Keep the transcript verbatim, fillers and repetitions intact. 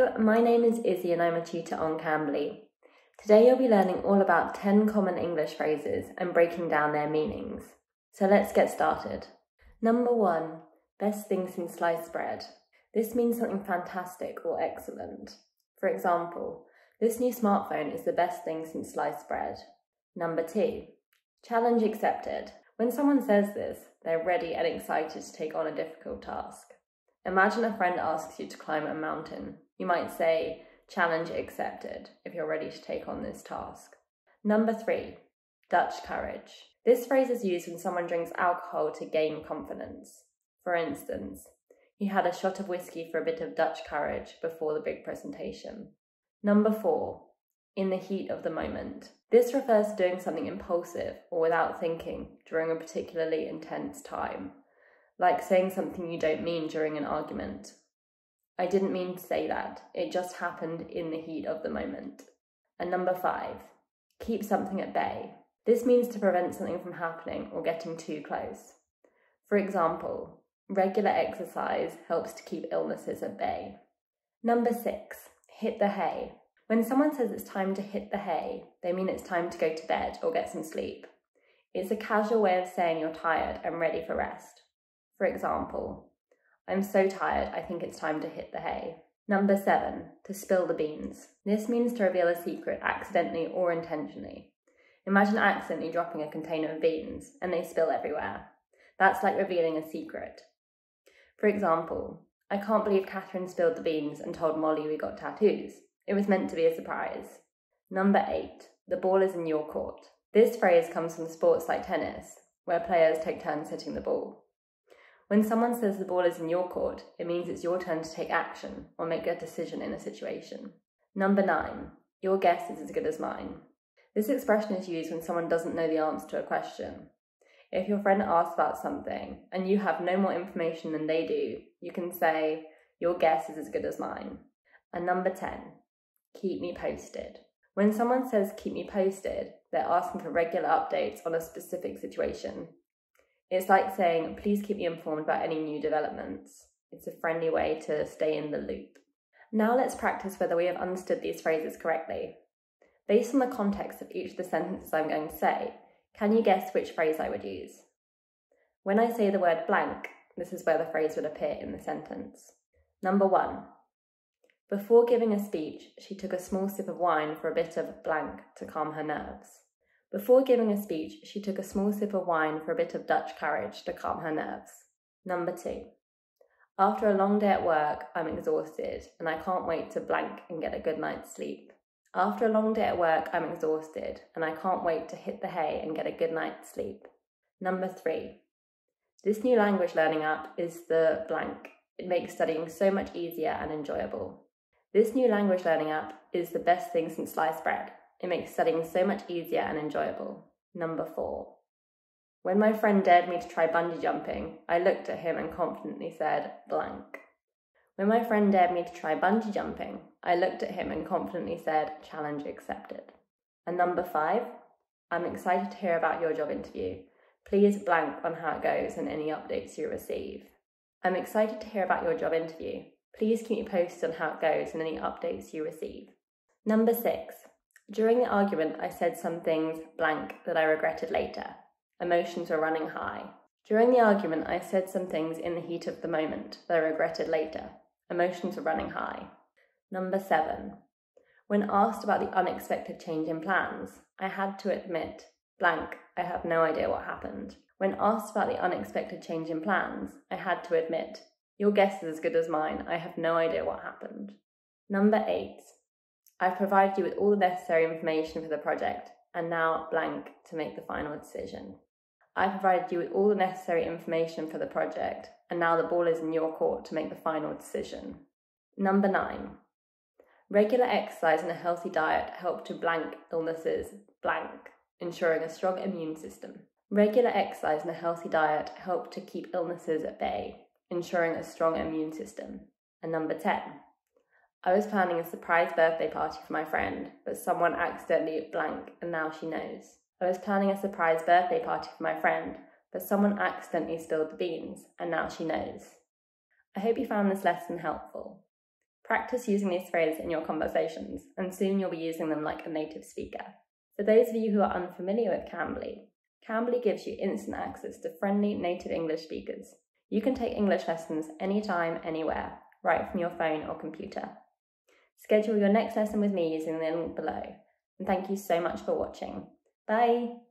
Hello, my name is Issy and I'm a tutor on Cambly. Today you'll be learning all about ten common English phrases and breaking down their meanings. So let's get started. Number one, best thing since sliced bread. This means something fantastic or excellent. For example, this new smartphone is the best thing since sliced bread. Number two, challenge accepted. When someone says this, they're ready and excited to take on a difficult task. Imagine a friend asks you to climb a mountain. You might say, challenge accepted, if you're ready to take on this task. Number three, Dutch courage. This phrase is used when someone drinks alcohol to gain confidence. For instance, he had a shot of whiskey for a bit of Dutch courage before the big presentation. Number four, in the heat of the moment. This refers to doing something impulsive or without thinking during a particularly intense time. Like saying something you don't mean during an argument. I didn't mean to say that, it just happened in the heat of the moment. And number five, keep something at bay. This means to prevent something from happening or getting too close. For example, regular exercise helps to keep illnesses at bay. Number six, hit the hay. When someone says it's time to hit the hay, they mean it's time to go to bed or get some sleep. It's a casual way of saying you're tired and ready for rest. For example, I'm so tired, I think it's time to hit the hay. Number seven, to spill the beans. This means to reveal a secret accidentally or intentionally. Imagine accidentally dropping a container of beans and they spill everywhere. That's like revealing a secret. For example, I can't believe Catherine spilled the beans and told Molly we got tattoos. It was meant to be a surprise. Number eight, the ball is in your court. This phrase comes from sports like tennis, where players take turns hitting the ball. When someone says the ball is in your court, it means it's your turn to take action or make a decision in a situation. Number nine, your guess is as good as mine. This expression is used when someone doesn't know the answer to a question. If your friend asks about something and you have no more information than they do, you can say, your guess is as good as mine. And number ten, keep me posted. When someone says keep me posted, they're asking for regular updates on a specific situation. It's like saying, please keep me informed about any new developments. It's a friendly way to stay in the loop. Now let's practice whether we have understood these phrases correctly. Based on the context of each of the sentences I'm going to say, can you guess which phrase I would use? When I say the word blank, this is where the phrase would appear in the sentence. Number one, before giving a speech, she took a small sip of wine for a bit of blank to calm her nerves. Before giving a speech, she took a small sip of wine for a bit of Dutch courage to calm her nerves. Number two, after a long day at work, I'm exhausted and I can't wait to blank and get a good night's sleep. After a long day at work, I'm exhausted and I can't wait to hit the hay and get a good night's sleep. Number three, this new language learning app is the blank. It makes studying so much easier and enjoyable. This new language learning app is the best thing since sliced bread. It makes studying so much easier and enjoyable. Number four. When my friend dared me to try bungee jumping, I looked at him and confidently said, blank. When my friend dared me to try bungee jumping, I looked at him and confidently said, challenge accepted. And number five. I'm excited to hear about your job interview. Please blank on how it goes and any updates you receive. I'm excited to hear about your job interview. Please keep me posted on how it goes and any updates you receive. Number six. During the argument, I said some things blank that I regretted later. Emotions were running high. During the argument, I said some things in the heat of the moment that I regretted later. Emotions were running high. Number seven. When asked about the unexpected change in plans, I had to admit, blank, I have no idea what happened. When asked about the unexpected change in plans, I had to admit, your guess is as good as mine, I have no idea what happened. Number eight. I've provided you with all the necessary information for the project, and now blank to make the final decision. I've provided you with all the necessary information for the project, and now the ball is in your court to make the final decision. Number nine. Regular exercise and a healthy diet help to blank illnesses, blank, ensuring a strong immune system. Regular exercise and a healthy diet help to keep illnesses at bay, ensuring a strong immune system. And number ten. I was planning a surprise birthday party for my friend, but someone accidentally blank and now she knows. I was planning a surprise birthday party for my friend, but someone accidentally spilled the beans and now she knows. I hope you found this lesson helpful. Practice using these phrases in your conversations, and soon you'll be using them like a native speaker. For those of you who are unfamiliar with Cambly, Cambly gives you instant access to friendly native English speakers. You can take English lessons anytime, anywhere, right from your phone or computer. Schedule your next lesson with me using the link below. And thank you so much for watching. Bye!